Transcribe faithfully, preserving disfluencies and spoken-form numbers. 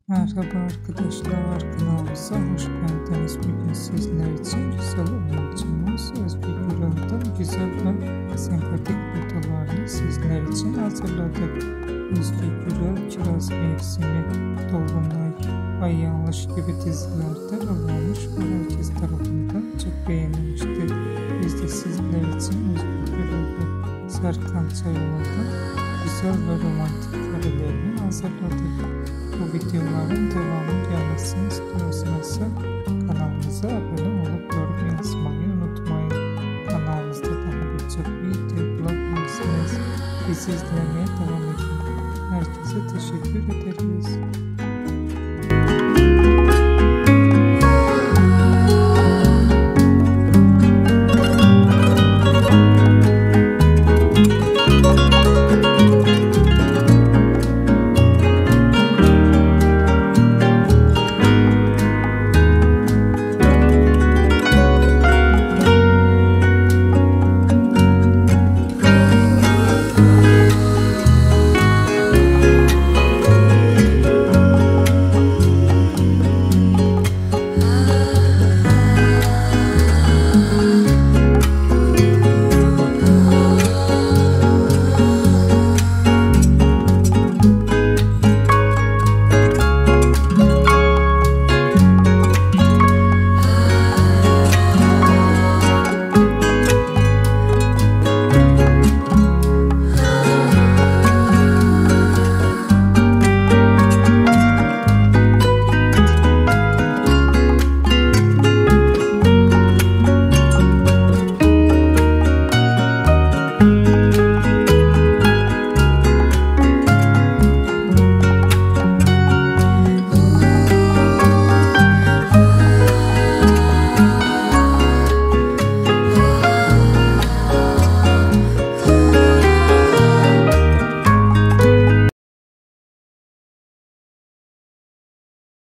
Merhaba arkadaşlar, kanalımıza hoş geldiniz. Bugün sizler için güzel oyuncumuz Özgür Gürel'den güzel ve sempatik fotolarını sizler için hazırladık. Özgür Gürel, Kiraz Mevsimi, Dolunay, Ay Yanlış gibi dizilerde rol almış ve herkes tarafından çok beğenilmiştir. Biz de sizler için Özgür Gürel ve Serkan Çayoğlu'ndan güzel ve romantik karelerini hazırladık. Bu videoların devamı gelmesini istiyorsanız kanalımıza abone olup yorum yazmayı unutmayın. Kanalımızda daha birçok video bulabilirsiniz. Bizi izlemeye devam edin. Herkese teşekkür ederim.